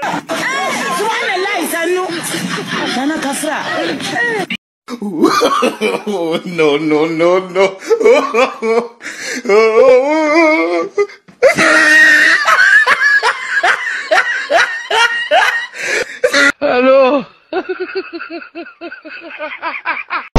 Subhanallah sannu. Nana Kafra. No, no, no, no. Hello.